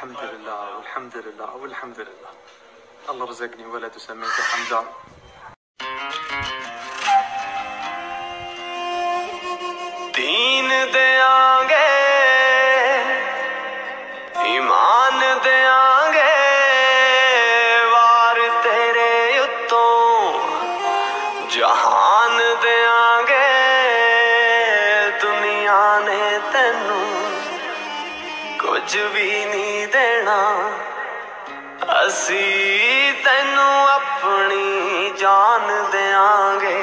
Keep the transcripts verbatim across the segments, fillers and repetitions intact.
الحمد لله والحمد لله والحمد لله. الله رزقني ولد وسميته حمدان. दीन देंगे ईमान देंगे वार तेरे उत्तों जहान देंगे दुनिया ने तेनू कुछ भी नहीं देना असी तेनू अपनी जान देंगे।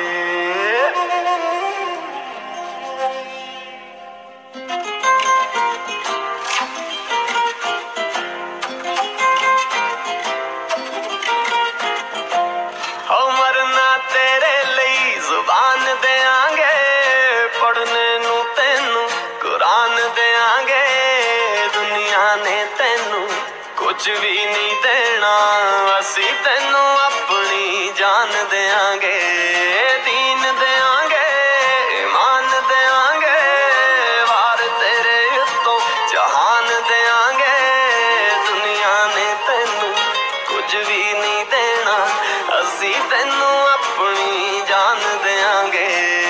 जुबान देंगे पढ़ने नू तेनू कुरान देंगे दुनिया ने तेनू कुछ भी नहीं देना असी तेनू अपनी जान देंगे। दीन देंगे ईमान देंगे वार तेरे उत्तों जहान देंगे दुनिया ने तेनू कुछ भी नहीं देना असी तेनू अपनी जान देंगे।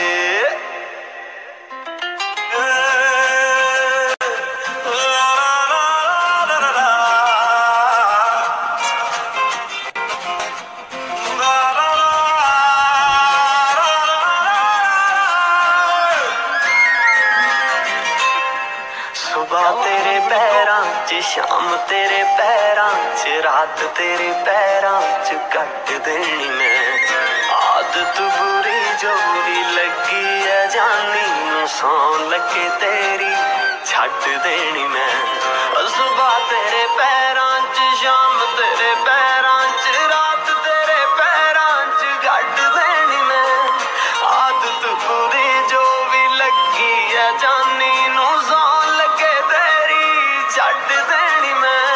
सुबह तेरे पैरां च शाम तेरे पैरां च रात तेरे पैरां च कट देनी मैं आदत बुरी जो भी लगी है जानी नू सौन लगे तेरी छट देनी मैं। सुबह तेरे पैरां च शाम तेरे पैरां च रात तेरे पैरां च कट देनी मैं आदत बुरी जो भी लगी है जानी नू सौन लगे तेरी छट देनी मैं।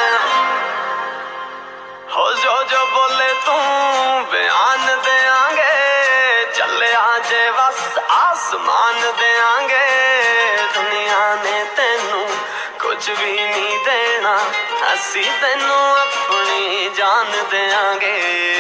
हो जो जो बोले तू बयान देंगे चले आजे बस आसमान देंगे दुनिया ने तेनू कुछ भी नहीं देना असी तेनू अपनी जान देंगे।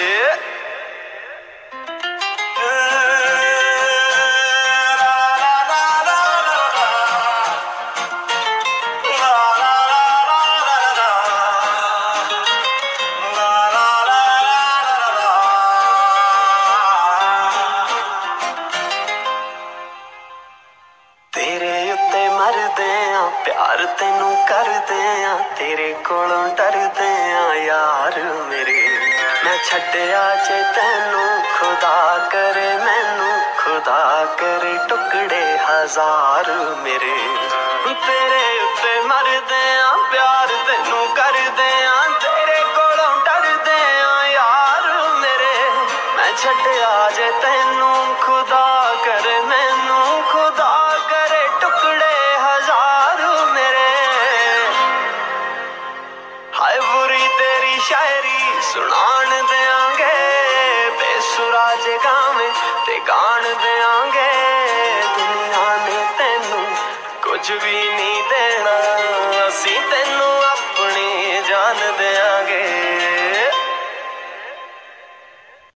प्यार तेनू करदे आ तेरे कोलों डरदे आ यार मेरे मैं छड्डिया जे तेनू खुदा करे मैनू खुदा करे टुकड़े हजार मेरे तेरे उत्ते मरदे आ प्यार तेनू करदे आ तेरे कोलों डरदे आ यार मेरे मैं छड्डिया जे तेनू खुदा करे मैनू खुदा करे टुकड़े हजार मेरे। हाय बुरी तेरी शायरी सुनान देंगे बेसुरा जे गावे ते गान देंगे दुनिया ने तेनू कुछ भी नहीं दे